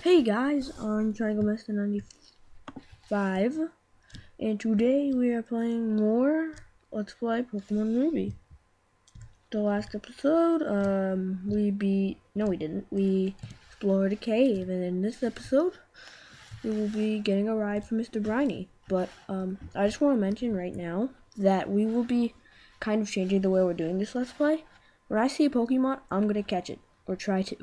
Hey guys, I'm Triangle Master 95, and today we are playing more Let's Play Pokemon Ruby. The last episode, we didn't. We explored a cave, and in this episode, we will be getting a ride from Mr. Briny. But, I just want to mention right now that we will be kind of changing the way we're doing this Let's Play. When I see a Pokemon, I'm gonna catch it, or try to.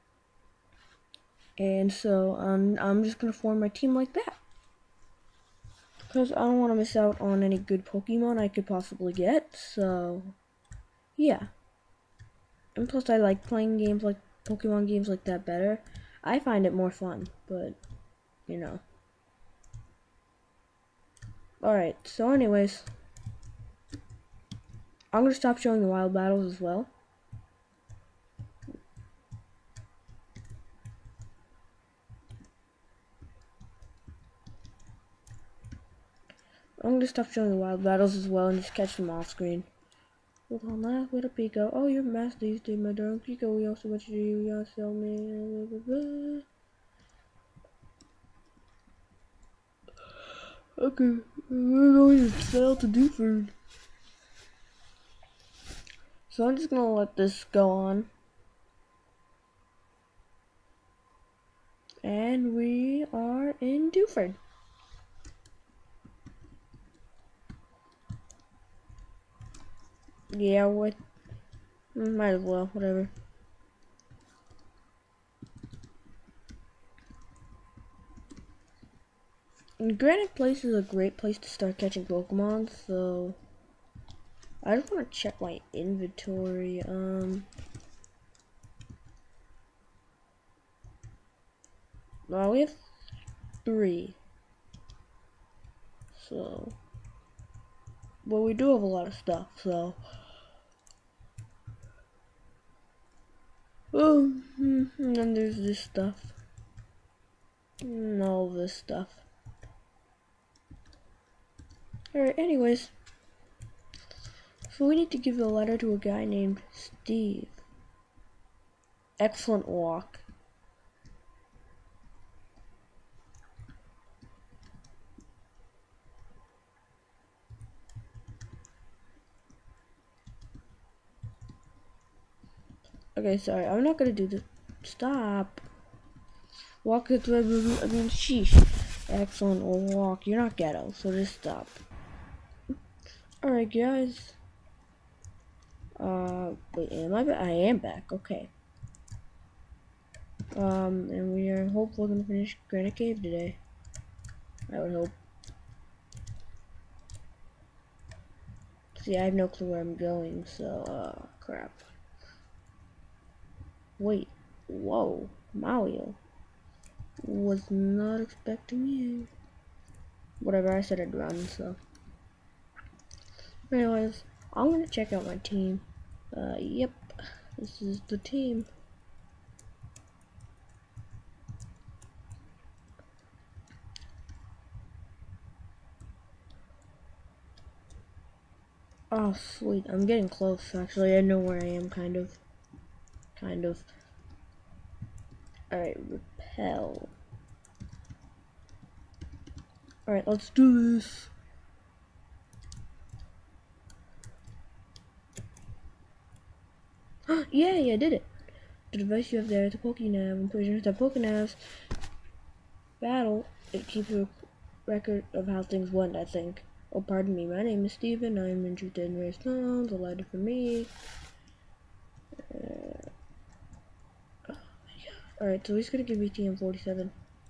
And so, I'm just gonna form my team like that. Because I don't want to miss out on any good Pokemon I could possibly get, so yeah. And plus I like playing games like Pokemon games like that better. I find it more fun, but you know. Alright, so anyways, I'm going to stop showing the wild battles as well. I'm going to stop showing the wild battles as well and just catch them off screen. Hold on, last with a Pico. Oh, you're master these days, my darling Pico. We also want you to gotta sell me. Blah, blah, blah. Okay, we're going to sell to Duford. So I'm just gonna let this go on. And we are in Duford. Yeah, what? Might as well, whatever. And Granite Place is a great place to start catching Pokemon, so I just want to check my inventory. Well, we have 3. So, well, we do have a lot of stuff, so. Oh, and then there's this stuff. And all this stuff. Alright, anyways. So we need to give a letter to a guy named Steve. Excellent walk. Okay, sorry, I'm not gonna do this. Stop. Walk it through, I mean, sheesh. Excellent walk. You're not ghetto, so just stop. Alright, guys. Wait, am I back? I am back, okay. And we are hopefully gonna finish Granite Cave today. I would hope. See, I have no clue where I'm going, so, crap. Wait, whoa, Mario. Was not expecting you. Whatever, I said I'd run, so. Anyways, I'm gonna check out my team. Yep, this is the team. Oh, sweet, I'm getting close, actually. I know where I am, kind of. Alright, repel. Alright, let's do this. Yay, I did it. The device you have there is a Pokenav. When prisoners have Pokenavs battle, it keeps a record of how things went, I think. Oh, pardon me. My name is Steven. I'm interested in rare stones. A letter for me. Oh my god. Alright, so he's gonna give me TM47.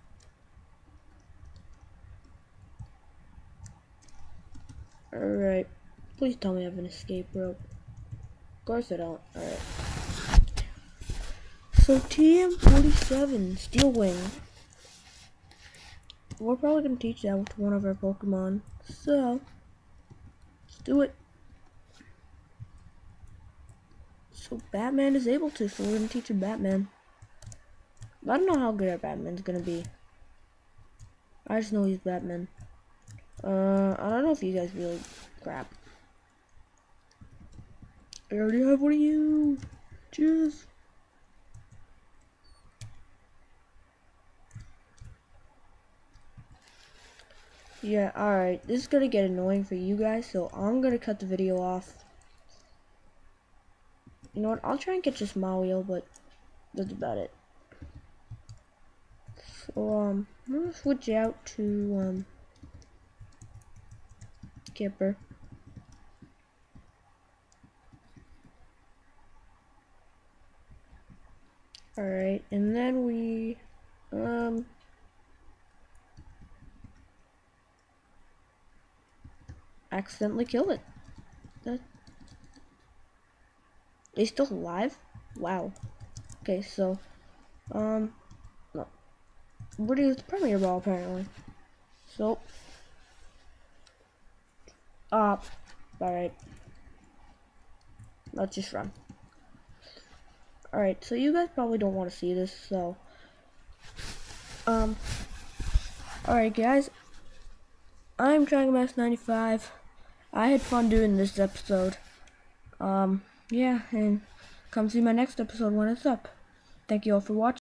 Alright. Please tell me I have an escape rope. Of course I don't. Alright. So TM47, Steel Wing. We're probably gonna teach that with one of our Pokemon. So let's do it. So Batman is able to, so we're gonna teach him Batman. I don't know how good our Batman's gonna be. I just know he's Batman. I don't know if you guys really crap. I already have one of you. Cheers. Yeah, alright. This is gonna get annoying for you guys, so I'm gonna cut the video off. You know what? I'll try and catch this Mario, but that's about it. So, I'm gonna switch out to, Kipper. Alright, and then we, accidentally kill it. They still alive? Wow. Okay, so, no. What is the Premier Ball, apparently? So, alright. Let's just run. Alright, so you guys probably don't want to see this, so, alright guys, I'm DragonMax95. I had fun doing this episode. Yeah, and come see my next episode when it's up. Thank you all for watching.